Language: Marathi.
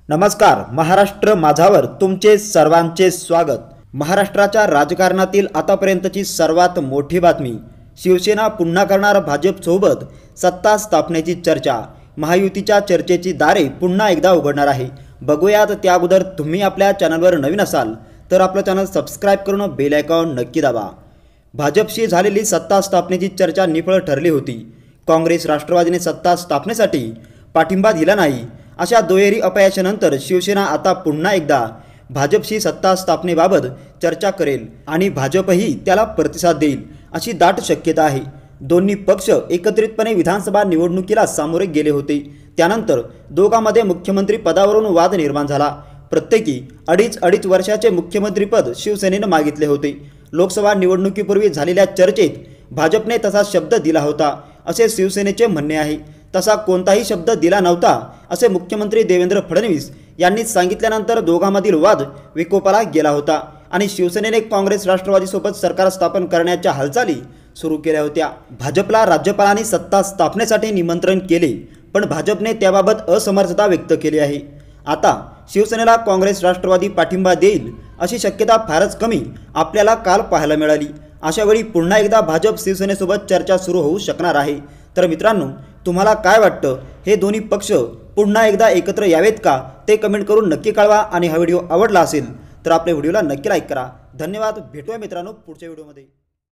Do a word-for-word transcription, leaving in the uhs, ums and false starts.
नमस्कार, महाराष्ट्र माझावर तुमचे सर्वांचे स्वागत। महाराष्ट्राच्या राजकारणातील आतापर्यंतची सर्वात मोठी बातमी, शिवसेना पुन्हा करणार भाजप सोबत सत्ता स्थापनेची चर्चा। महायुतीच्या चर्चेची दारे पुन्हा एकदा उघडणार आहे। बघूयात त्या अगोदर तुम्ही आपल्या चॅनलवर नवीन असाल तर आपलं चॅनल सबस्क्राइब करून बेल आयकॉन नक्की दाबा। भाजपशी झालेली सत्ता स्थापनेची चर्चा निफळ ठरली होती। काँग्रेस राष्ट्रवादीने सत्ता स्थापनेसाठी पाठिंबा दिला नाही, अशा दुहेरी अपयशानंतर शिवसेना आता पुन्हा एकदा भाजपशी सत्ता स्थापनेबाबत चर्चा करेल आणि भाजपही त्याला प्रतिसाद देईल अशी दाट शक्यता आहे। दोन्ही पक्ष एकत्रितपणे विधानसभा निवडणुकीला सामोरे गेले होते। त्यानंतर दोघांमध्ये मुख्यमंत्री पदावरून वाद निर्माण झाला। प्रत्येकी अडीच अडीच वर्षाचे मुख्यमंत्रीपद शिवसेनेने मागितले होते। लोकसभा निवडणुकीपूर्वी झालेल्या चर्चेत भाजपने तसा शब्द दिला होता असे शिवसेनेचे म्हणणे आहे। तसा कोणताही शब्द दिला नव्हता असे मुख्यमंत्री देवेंद्र फडणवीस यांनी सांगितल्यानंतर दोघांमधील वाद विकोपाला गेला होता आणि शिवसेनेने काँग्रेस राष्ट्रवादीसोबत सरकार स्थापन करण्याच्या हालचाली सुरू केल्या होत्या। भाजपला राज्यपालांनी सत्ता स्थापनेसाठी निमंत्रण केले, पण भाजपने त्याबाबत असमर्थता व्यक्त केली आहे। आता शिवसेनेला काँग्रेस राष्ट्रवादी पाठिंबा देईल अशी शक्यता फारच कमी आपल्याला काल पाहायला मिळाली। अशावेळी पुन्हा एकदा भाजप शिवसेनेसोबत चर्चा सुरू होऊ शकणार आहे। तर मित्रांनो, तुम्हाला काय वाटतं, हे दोन्ही पक्ष पुन्हा एकदा एकत्र यावेत का ते कमेंट करून नक्की कळवा आणि हा व्हिडिओ आवडला असेल तर आपल्या व्हिडिओला नक्की लाईक करा। धन्यवाद, भेटूया मित्रांनो पुढच्या व्हिडिओमध्ये।